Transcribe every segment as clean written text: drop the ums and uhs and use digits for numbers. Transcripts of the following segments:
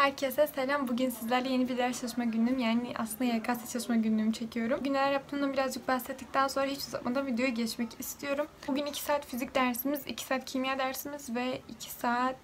Herkese selam. Bugün sizlerle yeni bir ders çalışma günüm. Yani aslında YKS çalışma günlüğümü çekiyorum. Bugün neler yaptığımdan birazcık bahsettikten sonra hiç uzatmadan videoya geçmek istiyorum. Bugün 2 saat fizik dersimiz, 2 saat kimya dersimiz ve 2 saat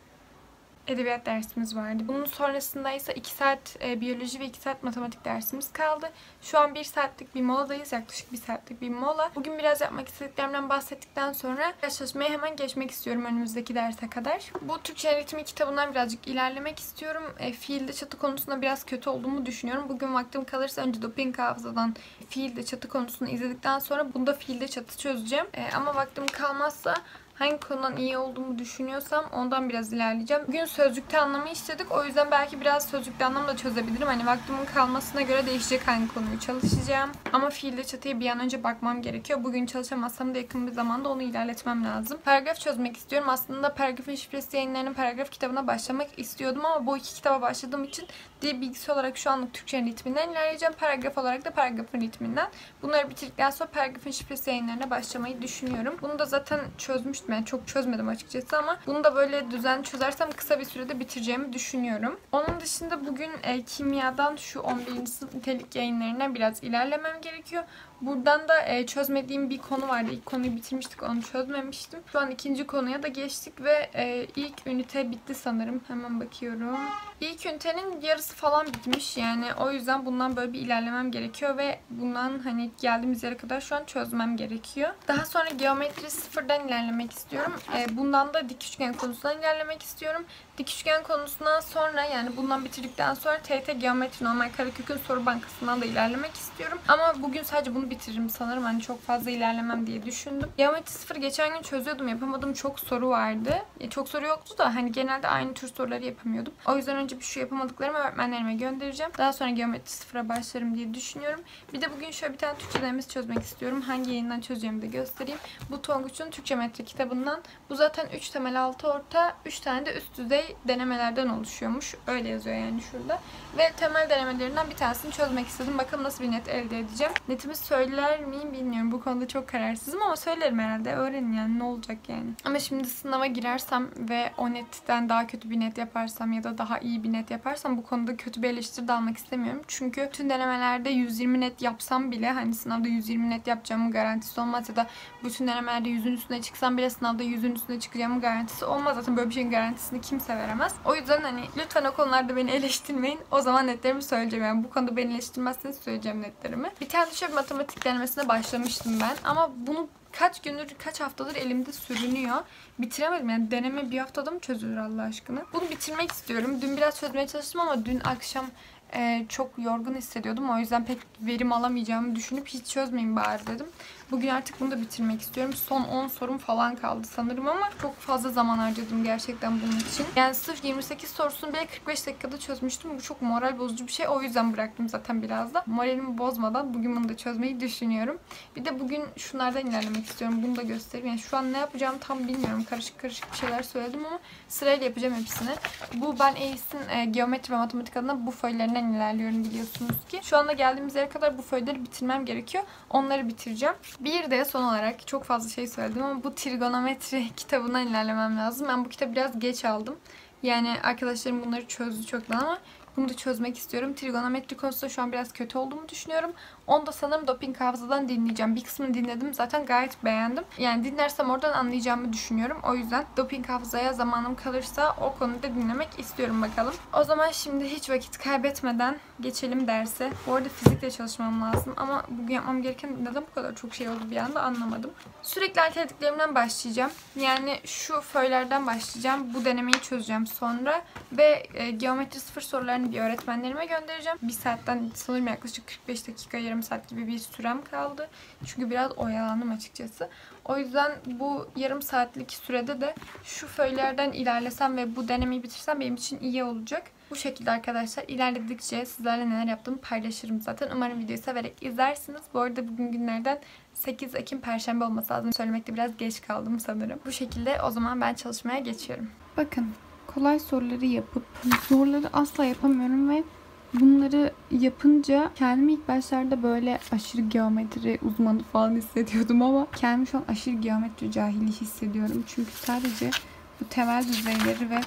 edebiyat dersimiz vardı. Bunun sonrasında ise 2 saat biyoloji ve 2 saat matematik dersimiz kaldı. Şu an 1 saatlik bir moladayız. Yaklaşık 1 saatlik bir mola. Bugün biraz yapmak istediklerimden bahsettikten sonra ders çalışmaya hemen geçmek istiyorum önümüzdeki derse kadar. Bu Türkçe öğretimi kitabından birazcık ilerlemek istiyorum. Fiilde çatı konusunda biraz kötü olduğumu düşünüyorum. Bugün vaktim kalırsa önce doping hafızadan fiilde çatı konusunu izledikten sonra bunda fiilde çatı çözeceğim. Ama vaktim kalmazsa hangi konudan iyi olduğumu düşünüyorsam ondan biraz ilerleyeceğim. Bugün sözcükte anlamı istedik. O yüzden belki biraz sözcükte anlamı da çözebilirim. Hani vaktimin kalmasına göre değişecek hangi konuyu çalışacağım. Ama fiilde çatıya bir an önce bakmam gerekiyor. Bugün çalışamazsam da yakın bir zamanda onu ilerletmem lazım. Paragraf çözmek istiyorum. Aslında Paragrafın Şifresi Yayınları'nın paragraf kitabına başlamak istiyordum ama bu iki kitaba başladığım için dil bilgisi olarak şu anlık Türkçe'nin ritminden ilerleyeceğim. Paragraf olarak da paragrafın ritminden. Bunları bitirdikten sonra Paragrafın Şifresi Yayınları'na başlamayı düşünüyorum. Bunu da zaten çözmüştüm. Yani çok çözmedim açıkçası ama bunu da böyle düzenli çözersem kısa bir sürede bitireceğimi düşünüyorum. Onun dışında bugün kimyadan şu 11. sınıf nitelik yayınlarına biraz ilerlemem gerekiyor. Buradan da çözmediğim bir konu vardı. İlk konuyu bitirmiştik, onu çözmemiştim. Şu an ikinci konuya da geçtik ve ilk ünite bitti sanırım. Hemen bakıyorum. İlk ünitenin yarısı falan bitmiş. Yani o yüzden bundan böyle bir ilerlemem gerekiyor ve bundan hani geldiğimiz yere kadar şu an çözmem gerekiyor. Daha sonra geometri sıfırdan ilerlemek istiyorum. Bundan da dik üçgen konusundan ilerlemek istiyorum. Dik üçgen konusundan sonra yani bundan bitirdikten sonra TYT Geometri Normal Karekök'ün soru bankasından da ilerlemek istiyorum. Ama bugün sadece bunu bitiririm sanırım. Hani çok fazla ilerlemem diye düşündüm. Geometri sıfır geçen gün çözüyordum. Yapamadığım çok soru vardı. Çok soru yoktu da hani genelde aynı tür soruları yapamıyordum. O yüzden önce bir şu yapamadıklarımı öğretmenlerime göndereceğim. Daha sonra geometri sıfıra başlarım diye düşünüyorum. Bir de bugün şöyle bir tane Türkçe denemesi çözmek istiyorum. Hangi yayından çözeceğimi de göstereyim. Bu Tonguç'un Türkçe Metri kitabından. Bu zaten 3 temel 6 orta, 3 tane de üst düzey denemelerden oluşuyormuş. Öyle yazıyor yani şurada. Ve temel denemelerinden bir tanesini çözmek istedim. Bakalım nasıl bir net elde edeceğim. Netimi söyler miyim bilmiyorum. Bu konuda çok kararsızım ama söylerim herhalde. Öğrenin yani, ne olacak yani. Ama şimdi sınava girersem ve o netten daha kötü bir net yaparsam ya da daha iyi bir net yaparsam bu konuda kötü bir eleştiri de almak istemiyorum. Çünkü bütün denemelerde 120 net yapsam bile hani sınavda 120 net yapacağımın garantisi olmaz ya da bütün denemelerde 100'ün üstüne çıksam bile sınavda 100'ün üstüne çıkacağımın garantisi olmaz. Zaten böyle bir şeyin garantisini kimse veremez. O yüzden hani lütfen o konularda beni eleştirmeyin. O zaman netlerimi söyleyeceğim. Yani bu konuda beni eleştirmezseniz söyleyeceğim netlerimi. Bir tane şöyle bir matematik denemesine başlamıştım ben. Ama bunu kaç gündür, kaç haftadır elimde sürünüyor. Bitiremedim. Yani deneme bir haftada mı çözülür Allah aşkına? Bunu bitirmek istiyorum. Dün biraz çözmeye çalıştım ama dün akşam çok yorgun hissediyordum. O yüzden pek verim alamayacağımı düşünüp hiç çözmeyeyim bari dedim. Bugün artık bunu da bitirmek istiyorum. Son 10 sorum falan kaldı sanırım ama çok fazla zaman harcadım gerçekten bunun için. Yani sırf 28 sorusunu bile 45 dakikada çözmüştüm. Bu çok moral bozucu bir şey. O yüzden bıraktım zaten biraz da. Moralimi bozmadan bugün bunu da çözmeyi düşünüyorum. Bir de bugün şunlardan ilerlemek istiyorum. Bunu da göstereyim. Yani şu an ne yapacağımı tam bilmiyorum. Karışık karışık bir şeyler söyledim ama sırayla yapacağım hepsini. Bu ben ACE'in geometri ve matematik adına bu föylerinden ilerliyorum biliyorsunuz ki. Şu anda geldiğimiz yere kadar bu föyleri bitirmem gerekiyor. Onları bitireceğim. Bir de son olarak çok fazla şey söyledim ama bu trigonometri kitabından ilerlemem lazım. Ben bu kitabı biraz geç aldım. Yani arkadaşlarım bunları çözdü çoktan ama bunu da çözmek istiyorum. Trigonometri konusunda şu an biraz kötü olduğumu düşünüyorum. Onu da sanırım doping hafızadan dinleyeceğim. Bir kısmını dinledim. Zaten gayet beğendim. Yani dinlersem oradan anlayacağımı düşünüyorum. O yüzden doping hafızaya zamanım kalırsa o konuda dinlemek istiyorum bakalım. O zaman şimdi hiç vakit kaybetmeden geçelim derse. Bu arada fizikle çalışmam lazım ama bugün yapmam gereken neden bu kadar çok şey oldu bir anda anlamadım. Sürekli alternatiflerimden başlayacağım. Yani şu föylerden başlayacağım. Bu denemeyi çözeceğim sonra. Ve geometri sıfır sorularını bir öğretmenlerime göndereceğim. Bir saatten sanırım yaklaşık 45 dakika, yarım saat gibi bir sürem kaldı. Çünkü biraz oyalandım açıkçası. O yüzden bu yarım saatlik sürede de şu föylerden ilerlesem ve bu denemeyi bitirsem benim için iyi olacak. Bu şekilde arkadaşlar ilerledikçe sizlerle neler yaptığımı paylaşırım zaten. Umarım videoyu severek izlersiniz. Bu arada bugün günlerden 8 Ekim Perşembe olması lazım. Söylemekte biraz geç kaldım sanırım. Bu şekilde o zaman ben çalışmaya geçiyorum. Bakın, kolay soruları yapıp zorları asla yapamıyorum ve bunları yapınca kendimi ilk başlarda böyle aşırı geometri uzmanı falan hissediyordum ama kendimi şu an aşırı geometri cahili hissediyorum. Çünkü sadece bu temel düzeyleri ve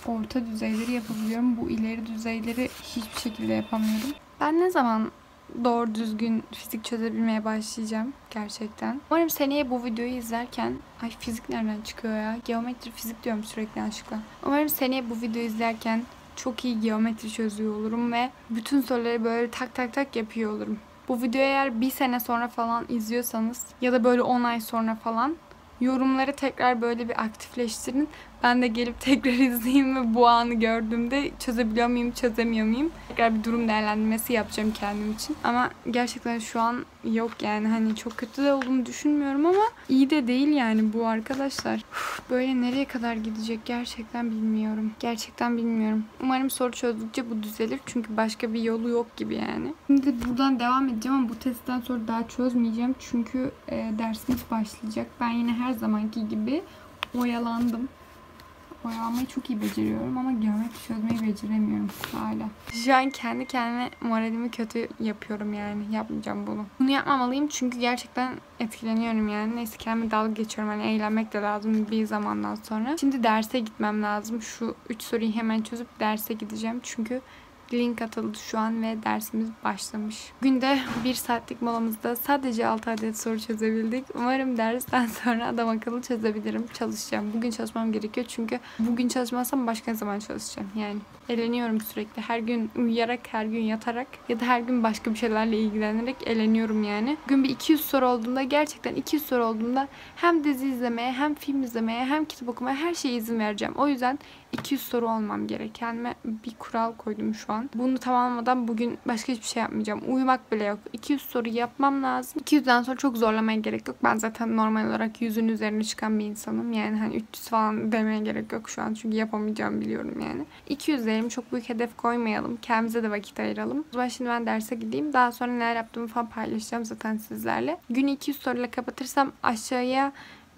orta düzeyleri yapabiliyorum. Bu ileri düzeyleri hiçbir şekilde yapamıyorum. Ben ne zaman doğru düzgün fizik çözebilmeye başlayacağım gerçekten. Umarım seneye bu videoyu izlerken... Ay fizik nereden çıkıyor ya? Geometri fizik diyorum sürekli yanlışlıkla. Umarım seneye bu videoyu izlerken çok iyi geometri çözüyor olurum ve bütün soruları böyle tak tak tak yapıyor olurum. Bu videoyu eğer bir sene sonra falan izliyorsanız ya da böyle 10 ay sonra falan yorumları tekrar böyle bir aktifleştirin. Ben de gelip tekrar izleyeyim ve bu anı gördüğümde çözebiliyor muyum, çözemiyor muyum? Tekrar bir durum değerlendirmesi yapacağım kendim için. Ama gerçekten şu an yok yani hani çok kötü de olduğumu düşünmüyorum ama iyi de değil yani bu arkadaşlar. Böyle nereye kadar gidecek gerçekten bilmiyorum. Gerçekten bilmiyorum. Umarım soru çözdükçe bu düzelir çünkü başka bir yolu yok gibi yani. Şimdi buradan devam edeceğim ama bu testten sonra daha çözmeyeceğim çünkü dersimiz başlayacak. Ben yine her zamanki gibi oyalandım. Boyamayı çok iyi beceriyorum ama geometri çözmeyi beceremiyorum hala. Şu an kendi kendime moralimi kötü yapıyorum yani. Yapmayacağım bunu. Bunu yapmamalıyım çünkü gerçekten etkileniyorum yani. Neyse kendime dalga geçiyorum. Hani eğlenmek de lazım bir zamandan sonra. Şimdi derse gitmem lazım. Şu 3 soruyu hemen çözüp derse gideceğim. Çünkü link atıldı şu an ve dersimiz başlamış. Günde 1 saatlik molamızda sadece 6 adet soru çözebildik. Umarım dersten sonra adam akıllı çözebilirim. Çalışacağım. Bugün çalışmam gerekiyor çünkü bugün çalışmazsam başka zaman çalışacağım. Yani eleniyorum sürekli. Her gün uyuyarak, her gün yatarak ya da her gün başka bir şeylerle ilgilenerek eleniyorum yani. Bugün bir 200 soru olduğunda gerçekten 200 soru olduğunda hem dizi izlemeye hem film izlemeye hem kitap okumaya her şeye izin vereceğim. O yüzden 200 soru olmam gerek. Kendime bir kural koydum şu an. Bunu tamamlamadan bugün başka hiçbir şey yapmayacağım. Uyumak bile yok. 200 soru yapmam lazım. 200'den sonra çok zorlamaya gerek yok. Ben zaten normal olarak 100'ün üzerine çıkan bir insanım. Yani hani 300 falan demeye gerek yok şu an. Çünkü yapamayacağımı biliyorum yani. 200 diyelim. Çok büyük hedef koymayalım. Kendimize de vakit ayıralım. O zaman şimdi ben derse gideyim. Daha sonra neler yaptığımı falan paylaşacağım zaten sizlerle. Günü 200 soruyla kapatırsam aşağıya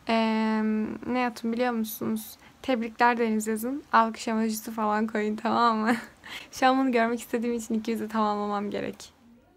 ne yaptım biliyor musunuz? Tebrikler Deniz yazın. Alkış emojisi falan koyun, tamam mı? Şu an bunu görmek istediğim için 200'ü tamamlamam gerek.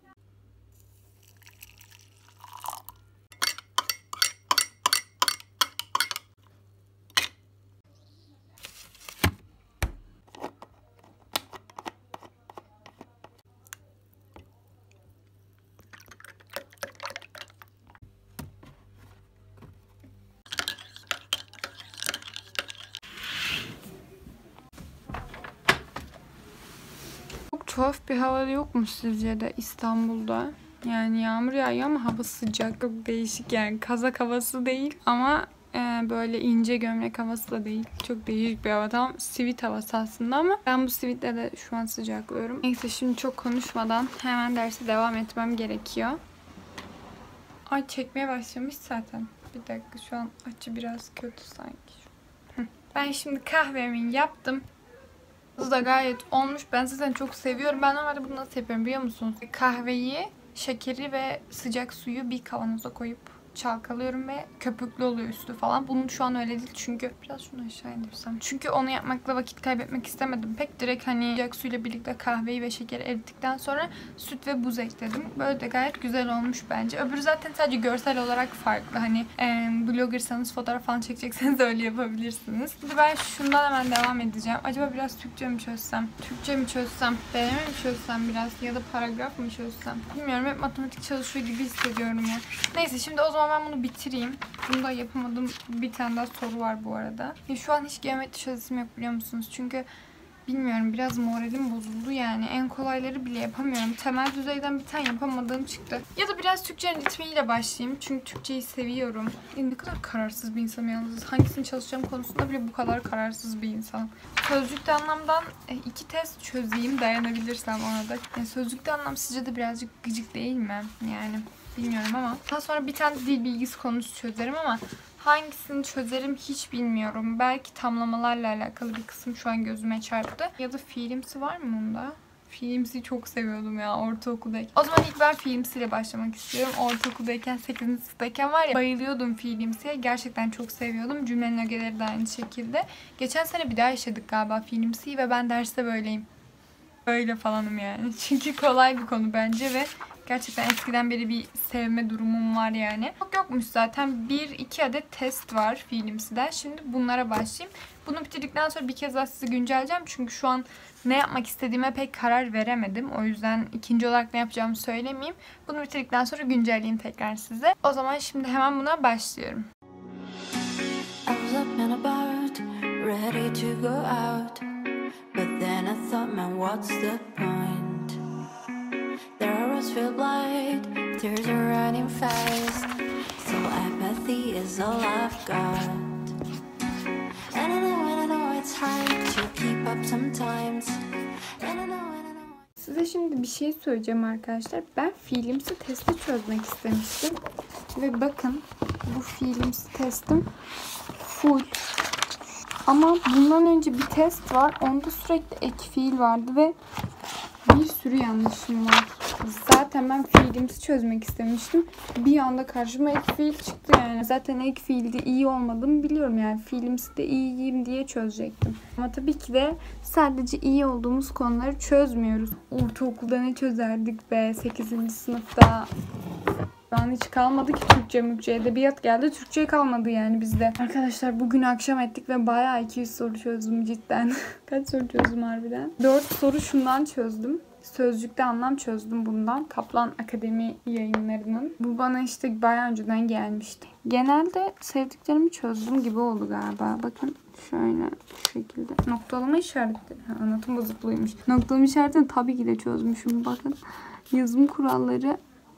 Çok tuhaf bir hava yok mu sizce de İstanbul'da? Yani yağmur yağıyor ama hava sıcak, çok değişik yani. Kazak havası değil ama böyle ince gömlek havası da değil. Çok değişik bir hava. Tam sivit havası aslında ama ben bu sivitle de şu an sıcaklıyorum. Neyse şimdi çok konuşmadan hemen derse devam etmem gerekiyor. Ay çekmeye başlamış zaten. Bir dakika şu an açı biraz kötü sanki. Ben şimdi kahvemi yaptım. Bu da gayet olmuş. Ben zaten çok seviyorum. Ben normalde bunu nasıl yapıyorum biliyor musunuz? Kahveyi, şekeri ve sıcak suyu bir kavanoza koyup çalkalıyorum ve köpüklü oluyor üstü falan. Bunun şu an öyle değil çünkü biraz şunu aşağı indirsem. Çünkü onu yapmakla vakit kaybetmek istemedim. Pek direkt hani sıcak suyla birlikte kahveyi ve şekeri erittikten sonra süt ve buz ekledim. Böyle de gayet güzel olmuş bence. Öbürü zaten sadece görsel olarak farklı. Hani bloggersanız fotoğraf falan çekecekseniz öyle yapabilirsiniz. Şimdi ben şundan hemen devam edeceğim. Acaba biraz Türkçe mi çözsem? Türkçe mi çözsem? Deneme mi çözsem biraz? Ya da paragraf mı çözsem? Bilmiyorum. Hep matematik çalışıyor gibi hissediyorum ya. Neyse şimdi o zaman ben bunu bitireyim. Bunu da yapamadım. Bir tane daha soru var bu arada. Ya şu an hiç geometri çözesim yok biliyor musunuz? Çünkü bilmiyorum biraz moralim bozuldu yani. En kolayları bile yapamıyorum. Temel düzeyden bir tane yapamadığım çıktı. Ya da biraz Türkçenin ritmiyle başlayayım. Çünkü Türkçeyi seviyorum. Ne kadar kararsız bir insanım yalnız. Hangisini çalışacağım konusunda bile bu kadar kararsız bir insan. Sözlükte anlamdan 2 test çözeyim dayanabilirsem ona da. Yani sözlükte anlam sizce de birazcık gıcık değil mi? Yani bilmiyorum ama. Daha sonra bir tane dil bilgisi konusu çözerim ama hangisini çözerim hiç bilmiyorum. Belki tamlamalarla alakalı bir kısım şu an gözüme çarptı. Ya da fiilimsi var mı bunda? Fiilimsi çok seviyordum ya ortaokuldayken. O zaman ilk ben fiilimsiyle başlamak istiyorum. Ortaokuldayken 8. sınıftayken var ya bayılıyordum fiilimsiye. Gerçekten çok seviyordum. Cümlenin ögeleri de aynı şekilde. Geçen sene bir daha yaşadık galiba fiilimsiyi ve ben derste böyleyim. Böyle falanım yani. Çünkü kolay bir konu bence ve gerçekten eskiden beri bir sevme durumum var yani. Çok yokmuş zaten. 1-2 adet test var Fiilimsi'den. Şimdi bunlara başlayayım. Bunu bitirdikten sonra bir kez daha sizi güncelleyeceğim. Çünkü şu an ne yapmak istediğime pek karar veremedim. O yüzden ikinci olarak ne yapacağımı söylemeyeyim. Bunu bitirdikten sonra güncelleyeyim tekrar size. O zaman şimdi hemen buna başlıyorum. But then I thought, man, what's the point? Their arrows feel blind, tears are running fast, so apathy is all I've got. And I know it's hard to keep up sometimes. And I know. Size şimdi bir şey söyleyeceğim arkadaşlar. Ben Fiilimsi testi çözmek istemiştim. Ve bakın bu Fiilimsi testim full. Ama bundan önce bir test var. Onda sürekli ek fiil vardı ve bir sürü yanlışım var. Zaten ben Fiilimsi çözmek istemiştim. Bir anda karşıma ek fiil çıktı yani. Zaten ek fiilde iyi olmadığımı biliyorum yani. Fiilimsi'de iyiyim diye çözecektim. Ama tabii ki de sadece iyi olduğumuz konuları çözmüyoruz. Ortaokulda ne çözerdik be 8. sınıfta. Şu an hiç kalmadı ki Türkçe, edebiyat geldi. Türkçe kalmadı yani bizde. Arkadaşlar bugün akşam ettik ve bayağı 200 soru çözdüm cidden. Kaç soru çözdüm harbiden? 4 soru şundan çözdüm. Sözcükte anlam çözdüm bundan. Kaplan Akademi yayınlarının. Bu bana işte bayağı önceden gelmişti. Genelde sevdiklerimi çözdüm gibi oldu galiba. Bakın şöyle şu şekilde. Noktalama işareti. Anlatım bozukluymuş. Noktalama işaretini tabii ki de çözmüşüm. Bakın yazım kuralları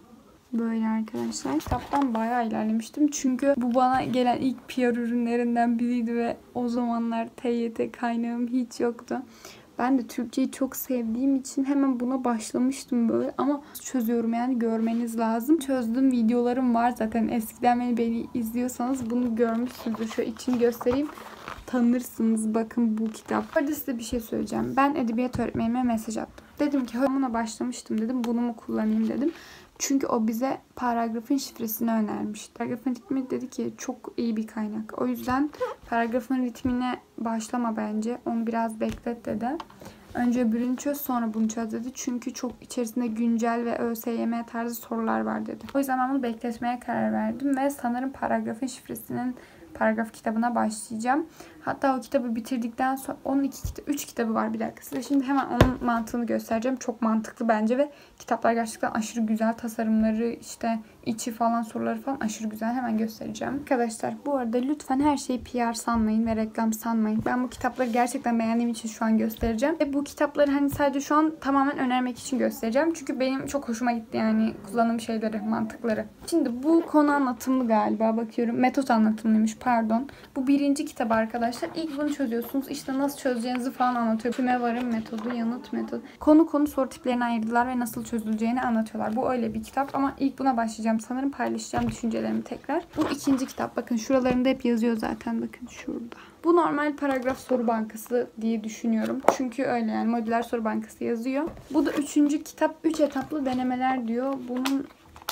böyle arkadaşlar. Kitaptan bayağı ilerlemiştim. Çünkü bu bana gelen ilk PR ürünlerinden biriydi ve o zamanlar TYT kaynağım hiç yoktu. Ben de Türkçeyi çok sevdiğim için hemen buna başlamıştım böyle. Ama çözüyorum yani görmeniz lazım. Çözdüğüm videolarım var zaten. Eskiden beni izliyorsanız bunu görmüşsünüzdür. Şöyle içini göstereyim. Tanırsınız. Bakın bu kitap. Hadi size bir şey söyleyeceğim. Ben edebiyat öğretmenime mesaj attım. Dedim ki buna başlamıştım dedim. Bunu mu kullanayım dedim. Çünkü o bize paragrafın şifresini önermişti. Paragrafın ritmi dedi ki çok iyi bir kaynak. O yüzden paragrafın ritmine başlama bence. Onu biraz beklet dedi. Önce öbürünü çöz sonra bunu çöz dedi. Çünkü çok içerisinde güncel ve ÖSYM tarzı sorular var dedi. O yüzden ben bunu bekletmeye karar verdim. Ve sanırım paragrafın şifresinin paragraf kitabına başlayacağım. Hatta o kitabı bitirdikten sonra onun 3 kitabı var bir dakika. Size şimdi hemen onun mantığını göstereceğim. Çok mantıklı bence ve kitaplar gerçekten aşırı güzel. Tasarımları işte içi falan soruları falan aşırı güzel. Hemen göstereceğim. Arkadaşlar bu arada lütfen her şeyi PR sanmayın ve reklam sanmayın. Ben bu kitapları gerçekten beğendiğim için şu an göstereceğim. Ve bu kitapları hani sadece şu an tamamen önermek için göstereceğim. Çünkü benim çok hoşuma gitti yani kullanım şeyleri, mantıkları. Şimdi bu konu anlatımlı galiba bakıyorum. Metot anlatımlıymış pardon. Bu 1. kitap arkadaşlar. İlk bunu çözüyorsunuz. İşte nasıl çözeceğinizi falan anlatıyor. Küme varım metodu, yanıt metodu. Konu soru tiplerini ayırdılar ve nasıl çözüleceğini anlatıyorlar. Bu öyle bir kitap ama ilk buna başlayacağım. Sanırım paylaşacağım düşüncelerimi tekrar. Bu 2. kitap. Bakın şuralarında hep yazıyor zaten. Bakın şurada. Bu normal paragraf soru bankası diye düşünüyorum. Çünkü öyle yani modüler soru bankası yazıyor. Bu da 3. kitap. 3 etaplı denemeler diyor. Bunun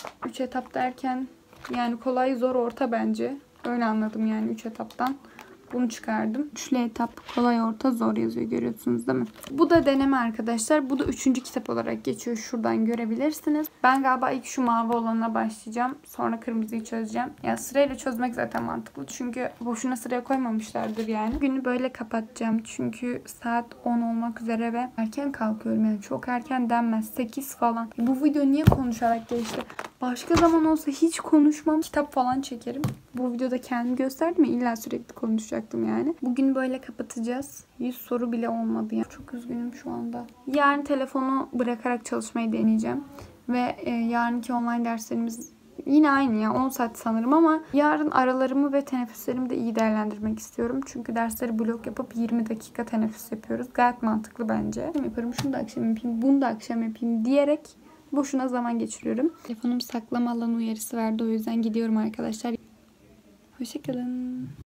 3 etap derken yani kolay, zor, orta bence. Öyle anladım yani 3 etaptan. Bunu çıkardım. Üçlü etap kolay, orta, zor yazıyor. Görüyorsunuz değil mi? Bu da deneme arkadaşlar. Bu da 3. kitap olarak geçiyor. Şuradan görebilirsiniz. Ben galiba ilk şu mavi olanına başlayacağım. Sonra kırmızıyı çözeceğim. Ya sırayla çözmek zaten mantıklı. Çünkü boşuna sıraya koymamışlardır yani. Günü böyle kapatacağım. Çünkü saat 10 olmak üzere ve erken kalkıyorum. Yani çok erken denmez. 8 falan. Bu video niye konuşarak geçti? Başka zaman olsa hiç konuşmam. Kitap falan çekerim. Bu videoda kendimi gösterdim ya illa sürekli konuşacaktım yani. Bugün böyle kapatacağız. 100 soru bile olmadı yani. Çok üzgünüm şu anda. Yarın telefonu bırakarak çalışmayı deneyeceğim. Ve yarınki online derslerimiz yine aynı ya 10 saat sanırım ama yarın aralarımı ve teneffüslerimi de iyi değerlendirmek istiyorum. Çünkü dersleri blok yapıp 20 dakika teneffüs yapıyoruz. Gayet mantıklı bence. Yaparım şunu da akşam yapayım, bunu da akşam yapayım diyerek boşuna zaman geçiriyorum. Telefonum saklama alanı uyarısı verdi. O yüzden gidiyorum arkadaşlar. Hoşçakalın.